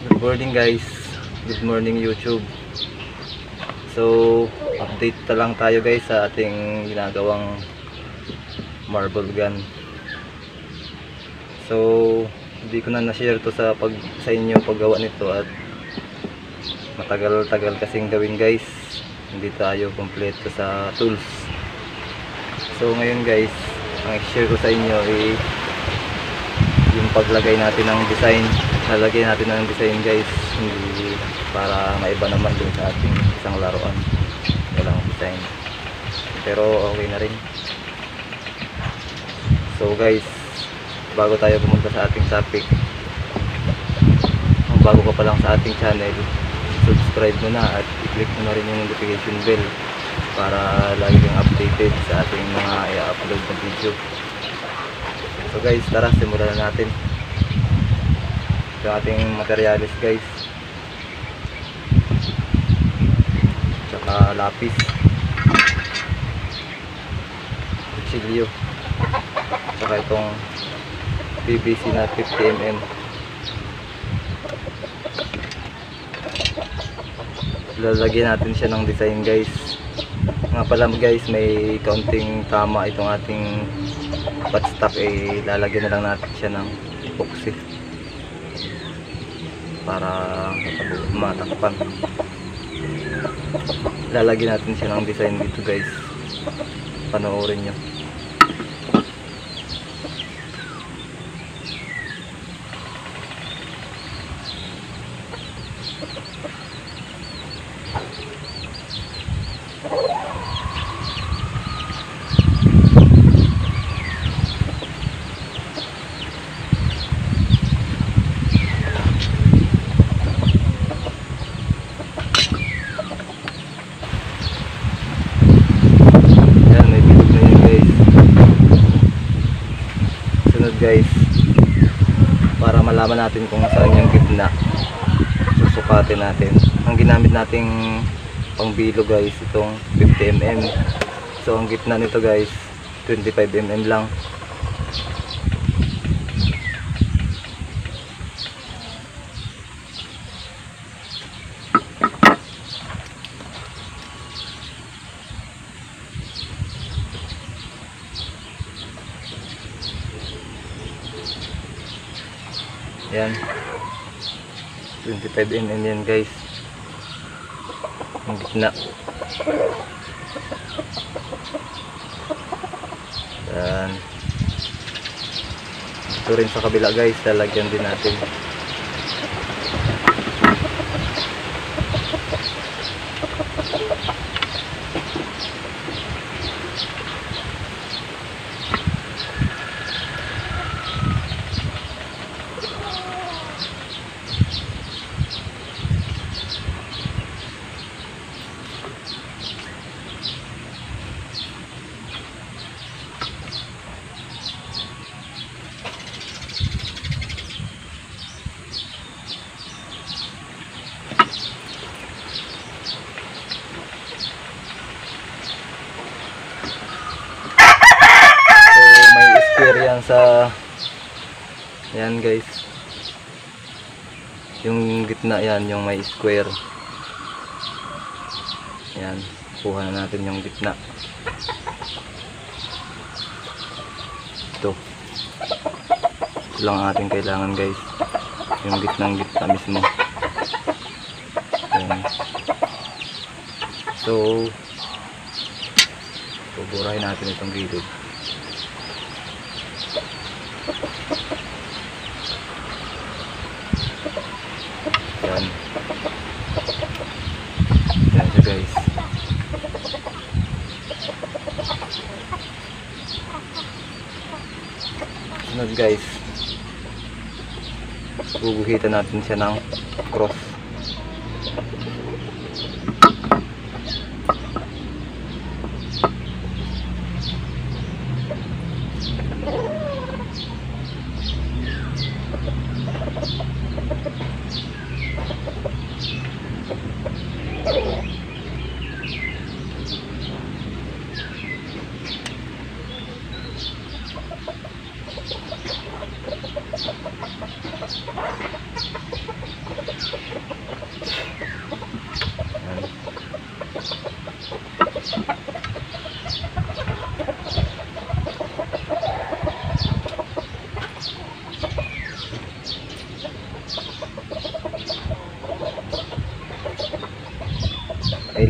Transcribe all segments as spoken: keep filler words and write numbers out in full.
Good morning guys. Good morning YouTube. So, update na lang tayo guys sa ating ginagawang marble gun. So, hindi ko na na-share to sa pag sa inyo paggawa nito at matagal-tagal kasing gawin guys. Hindi tayo kompleto sa tools. So, ngayon guys, ang i-share ko sa inyo ay yung paglagay natin ng design. Lalagay natin ng design guys, hindi para maiba naman dun sa ating isang laruan walang design, pero okay na rin. So guys, bago tayo pumunta sa ating topic, kung bago ka pa lang sa ating channel, subscribe mo na at i-click mo na rin yung notification bell para lagi kang updated sa ating mga i-upload na video. So guys, tara simulan na natin yung ating materials guys, tsaka lapis, kutsilyo, tsaka itong P V C na fifty millimeter. Lalagyan natin siya ng design guys. Nga pala guys, may kaunting tama itong ating buttstock, eh lalagyan na lang natin siya ng epoxy para matakpan. Lalagyan natin siya ng design dito guys, panoorin nyo. Guys, para malaman natin kung saan yung gitna, susukatin natin. Ang ginamit nating pangbilo guys, itong fifty millimeter. So ang gitna nito guys, twenty-five millimeter lang. Yan, twenty-five millimeter yan guys, ang gitna. Yan, ito rin sa kabila guys, lalagyan din natin. Sa yan guys, yung gitna yan, yung may square yan, kuha na natin yung gitna. Ito ito lang ang ating kailangan guys, yung gitnang gitna mismo yan. So buburahin natin itong gilid. Yan. Yan siya guys. Sunod guys, guguhitan natin siya ng cross.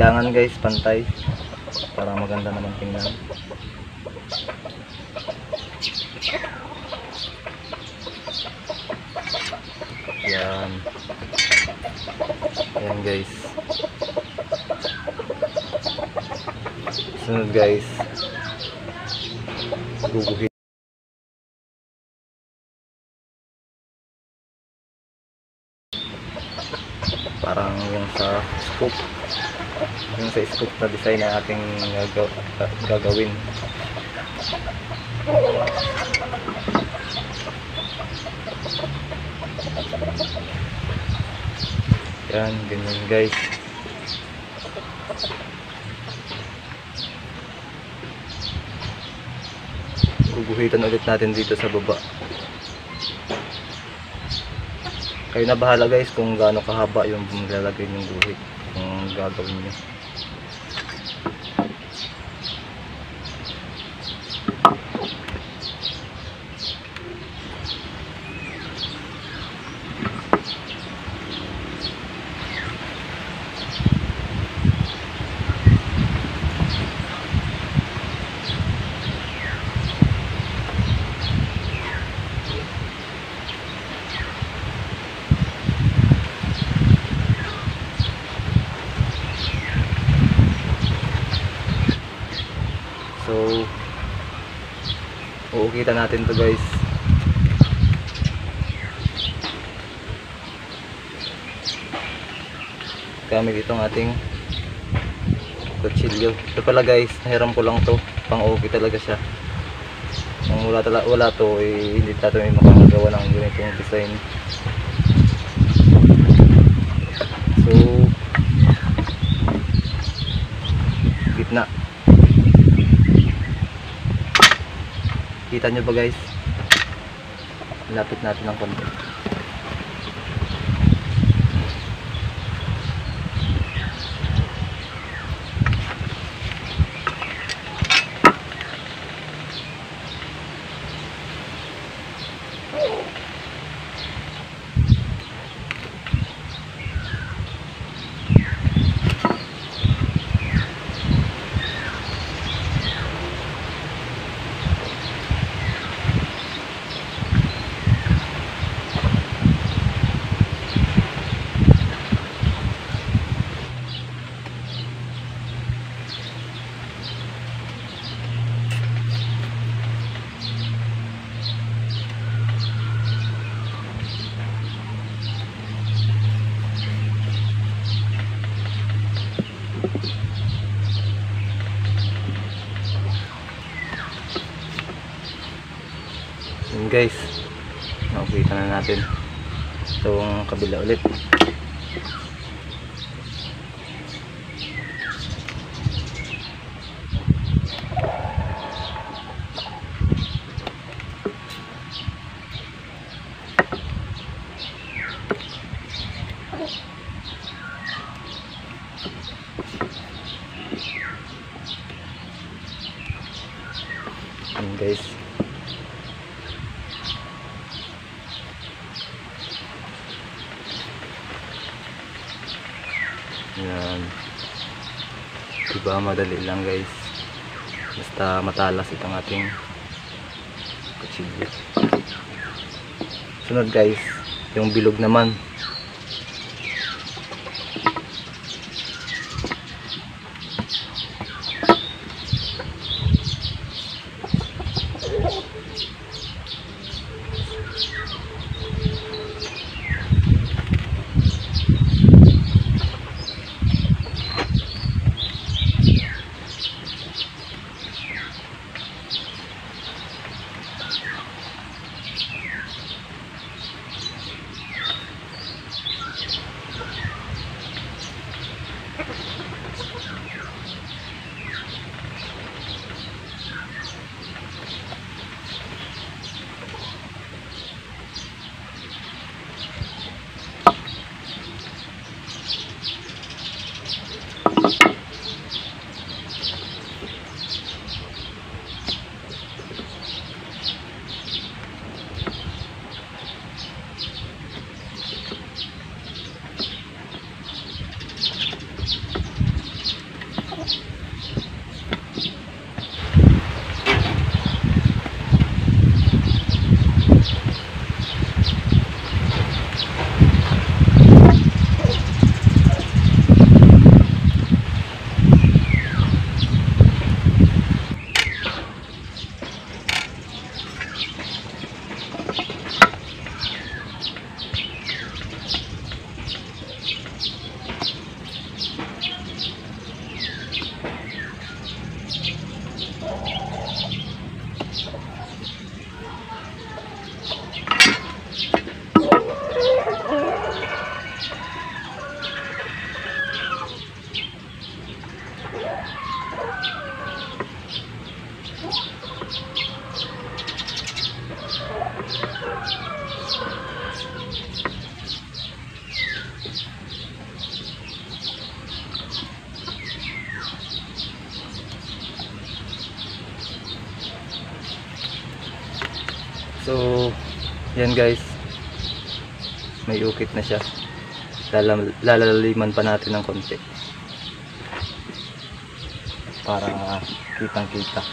Kailangan guys pantay para maganda naman tingnan. Yan. Yan guys. Sunod guys, guguhin. Parang yung sa scoop, yung sa scoop na design na ating gagaw gagawin. Yan, ganyan guys. Guguhitan ulit natin dito sa baba. Kayo na bahala guys kung gaano kahaba yung lalagay ng guhit kung gagawin nyo. So, uukita natin to guys. Gamit itong ating kutsilyo. Ito pala guys, nahiram ko lang to. Pang-uukit talaga siya. Kung wala, tala, wala to, eh, hindi tayo may makakagawa ng ganitong design. So, gitna. Kita nyo ba guys? Lapit natin ng konti. Yun guys, nakikita na natin itong kabila ulit. Yun guys, yan, diba madali lang guys, basta matalas itong ating kutsilyo. Sunod guys, yung bilog naman. So yan guys, may ukit na siya. Lalam, lalaliman pa natin ng konti para kitang kita.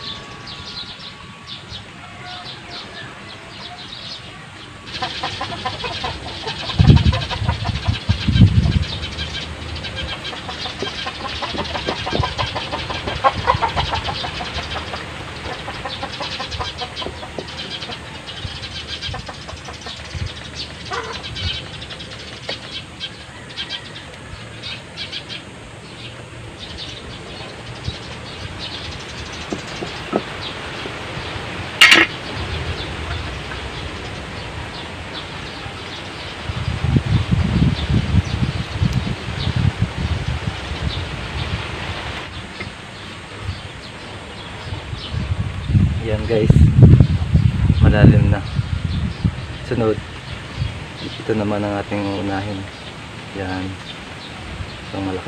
Yan guys, malalim na. Sunod, ito naman ang ating unahin. Yan, itong malaki,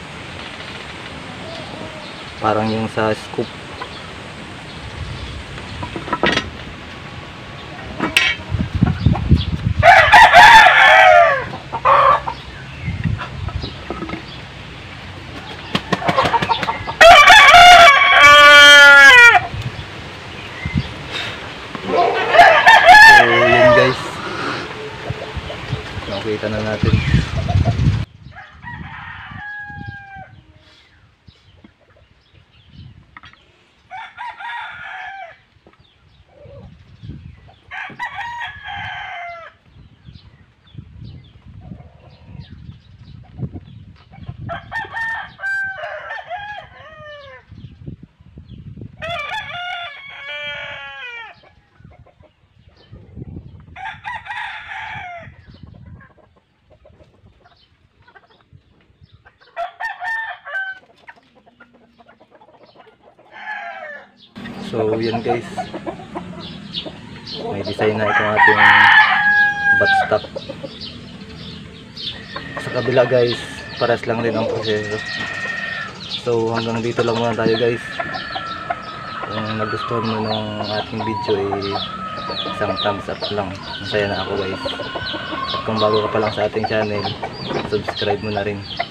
parang yung sa scoop. Nakita na natin. So yun guys, may design na itong ating buttstock. Sa kabila guys, pares lang din ang proseso. So hanggang dito lang muna tayo guys. Kung nagustuhan mo ng ating video ay isang thumbs up lang, masaya na ako guys. At kung bago ka pa lang sa ating channel, subscribe mo na rin.